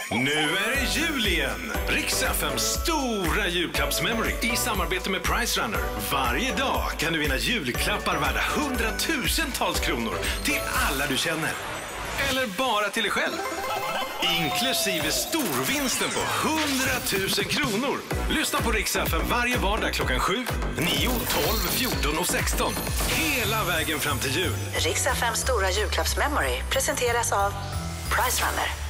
Nu är det jul igen! Rix FMs stora julklappsmemory i samarbete med Price Runner. Varje dag kan du vinna julklappar värda 100,000-tals kronor till alla du känner. Eller bara till dig själv. Inklusive storvinsten på 100,000 kronor. Lyssna på Rix FM varje vardag klockan 7, 9, 12, 14 och 16. Hela vägen fram till jul. Rix FMs stora julklappsmemory presenteras av Price Runner.